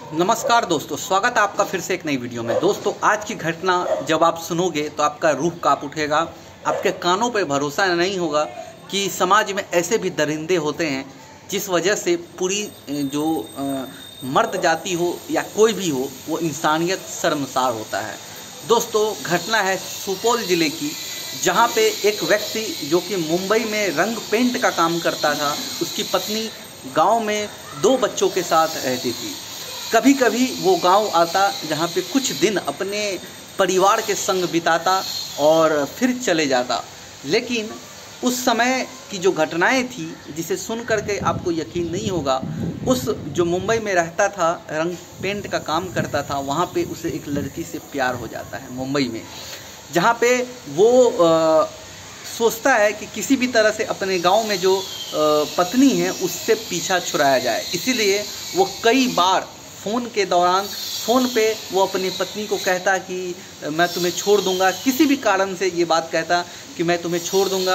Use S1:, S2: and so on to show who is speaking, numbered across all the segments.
S1: नमस्कार दोस्तों, स्वागत है आपका फिर से एक नई वीडियो में। दोस्तों, आज की घटना जब आप सुनोगे तो आपका रूह कांप उठेगा। आपके कानों पे भरोसा नहीं होगा कि समाज में ऐसे भी दरिंदे होते हैं जिस वजह से पूरी जो मर्द जाति हो या कोई भी हो वो इंसानियत शर्मसार होता है। दोस्तों, घटना है सुपौल ज़िले की, जहाँ पे एक व्यक्ति जो कि मुंबई में रंग पेंट का काम करता था, उसकी पत्नी गांव में 2 बच्चों के साथ रहती थी। कभी कभी वो गांव आता, जहाँ पे कुछ दिन अपने परिवार के संग बिताता और फिर चले जाता। लेकिन उस समय की जो घटनाएं थी, जिसे सुन करके आपको यकीन नहीं होगा, उस जो मुंबई में रहता था, रंग पेंट का काम करता था, वहाँ पे उसे एक लड़की से प्यार हो जाता है मुंबई में, जहाँ पे वो सोचता है कि किसी भी तरह से अपने गांव में जो पत्नी है उससे पीछा छुड़ाया जाए। इसीलिए वो कई बार फ़ोन के दौरान फ़ोन पे वो अपनी पत्नी को कहता कि मैं तुम्हें छोड़ दूंगा, किसी भी कारण से ये बात कहता कि मैं तुम्हें छोड़ दूंगा,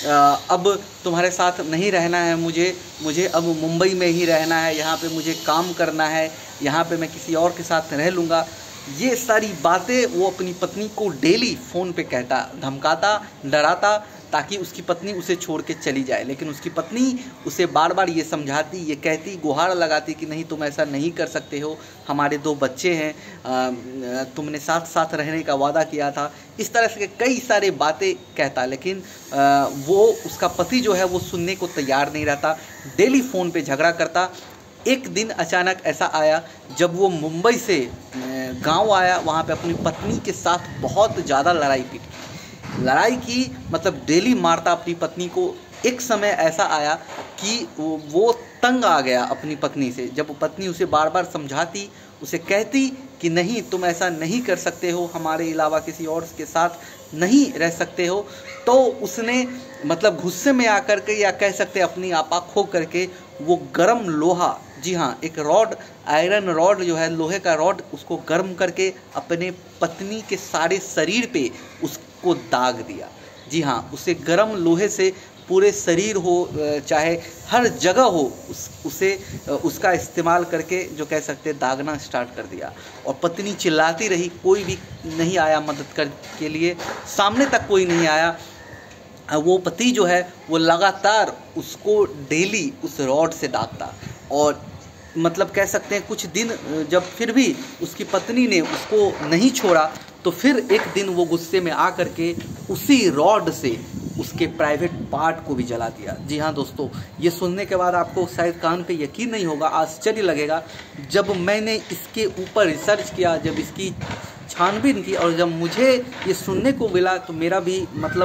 S1: अब तुम्हारे साथ नहीं रहना है, मुझे अब मुंबई में ही रहना है, यहाँ पे मुझे काम करना है, यहाँ पे मैं किसी और के साथ रह लूँगा। ये सारी बातें वो अपनी पत्नी को डेली फ़ोन पे कहता, धमकाता, डराता, ताकि उसकी पत्नी उसे छोड़ के चली जाए। लेकिन उसकी पत्नी उसे बार बार ये समझाती, ये कहती, गुहार लगाती कि नहीं, तुम ऐसा नहीं कर सकते हो, हमारे 2 बच्चे हैं, तुमने साथ साथ रहने का वादा किया था। इस तरह से कई सारे बातें कहता, लेकिन वो उसका पति जो है वो सुनने को तैयार नहीं रहता, डेली फ़ोन पे झगड़ा करता। एक दिन अचानक ऐसा आया जब वो मुंबई से गांव आया, वहाँ पे अपनी पत्नी के साथ बहुत ज़्यादा लड़ाई की, मतलब डेली मारता अपनी पत्नी को। एक समय ऐसा आया कि वो तंग आ गया अपनी पत्नी से। जब पत्नी उसे बार बार समझाती, उसे कहती कि नहीं, तुम ऐसा नहीं कर सकते हो, हमारे अलावा किसी और के साथ नहीं रह सकते हो, तो उसने मतलब गुस्से में आकर के, या कह सकते अपनी आपा खो करके, वो गर्म लोहा, जी हाँ, एक रॉड, आयरन रॉड जो है, लोहे का रॉड, उसको गर्म करके अपने पत्नी के सारे शरीर पे उसको दाग दिया। जी हाँ, उसे गर्म लोहे से पूरे शरीर हो, चाहे हर जगह हो, उसे उसका इस्तेमाल करके, जो कह सकते, दागना स्टार्ट कर दिया। और पत्नी चिल्लाती रही, कोई भी नहीं आया मदद कर के लिए, सामने तक कोई नहीं आया। वो पति जो है वो लगातार उसको डेली उस रॉड से दागता, और मतलब कह सकते हैं कुछ दिन जब फिर भी उसकी पत्नी ने उसको नहीं छोड़ा, तो फिर एक दिन वो गुस्से में आकर के उसी रॉड से उसके प्राइवेट पार्ट को भी जला दिया। जी हाँ दोस्तों, ये सुनने के बाद आपको शायद कान पे यकीन नहीं होगा, आश्चर्य लगेगा। जब मैंने इसके ऊपर रिसर्च किया, जब इसकी छानबीन की, और जब मुझे ये सुनने को मिला, तो मेरा भी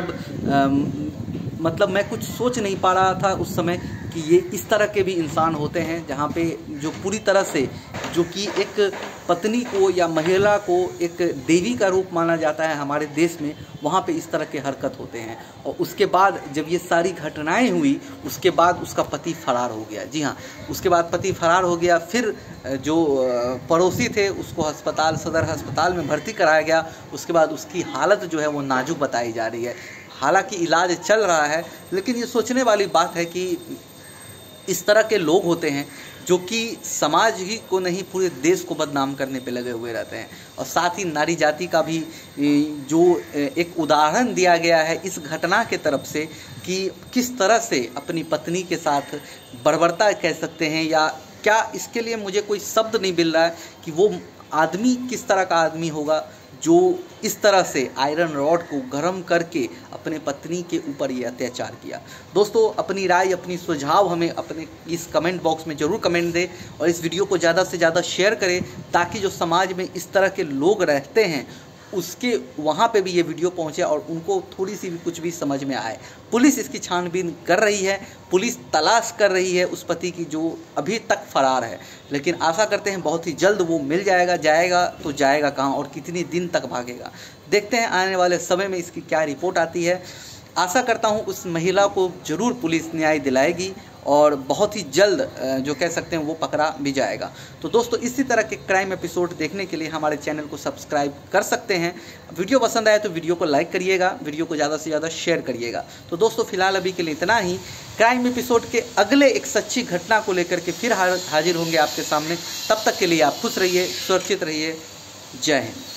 S1: मतलब मैं कुछ सोच नहीं पा रहा था उस समय कि ये इस तरह के भी इंसान होते हैं, जहाँ पे जो पूरी तरह से, जो कि एक पत्नी को या महिला को एक देवी का रूप माना जाता है हमारे देश में, वहाँ पे इस तरह के हरकत होते हैं। और उसके बाद जब ये सारी घटनाएं हुई, उसके बाद उसका पति फरार हो गया। जी हाँ, उसके बाद पति फरार हो गया। फिर जो पड़ोसी थे उसको सदर अस्पताल में भर्ती कराया गया। उसके बाद उसकी हालत जो है वो नाजुक बताई जा रही है। हालांकि इलाज चल रहा है, लेकिन ये सोचने वाली बात है कि इस तरह के लोग होते हैं जो कि समाज ही को नहीं, पूरे देश को बदनाम करने पे लगे हुए रहते हैं। और साथ ही नारी जाति का भी जो एक उदाहरण दिया गया है इस घटना के तरफ से, कि किस तरह से अपनी पत्नी के साथ बर्बरता कह सकते हैं, या क्या, इसके लिए मुझे कोई शब्द नहीं मिल रहा है कि वो आदमी किस तरह का आदमी होगा जो इस तरह से आयरन रॉड को गर्म करके अपने पत्नी के ऊपर ये अत्याचार किया। दोस्तों, अपनी राय, अपनी सुझाव हमें अपने इस कमेंट बॉक्स में ज़रूर कमेंट दें, और इस वीडियो को ज़्यादा से ज़्यादा शेयर करें, ताकि जो समाज में इस तरह के लोग रहते हैं उसके वहाँ पे भी ये वीडियो पहुँचे और उनको थोड़ी सी भी कुछ भी समझ में आए। पुलिस इसकी छानबीन कर रही है, पुलिस तलाश कर रही है उस पति की जो अभी तक फरार है, लेकिन आशा करते हैं बहुत ही जल्द वो मिल जाएगा। जाएगा तो जाएगा कहाँ और कितने दिन तक भागेगा, देखते हैं आने वाले समय में इसकी क्या रिपोर्ट आती है। आशा करता हूँ उस महिला को ज़रूर पुलिस न्याय दिलाएगी और बहुत ही जल्द जो कह सकते हैं वो पकड़ा भी जाएगा। तो दोस्तों इसी तरह के क्राइम एपिसोड देखने के लिए हमारे चैनल को सब्सक्राइब कर सकते हैं। वीडियो पसंद आए तो वीडियो को लाइक करिएगा, वीडियो को ज़्यादा से ज़्यादा शेयर करिएगा। तो दोस्तों फिलहाल अभी के लिए इतना ही। क्राइम एपिसोड के अगले एक सच्ची घटना को लेकर के फिर हाजिर होंगे आपके सामने। तब तक के लिए आप खुश रहिए, सुरक्षित रहिए। जय हिंद।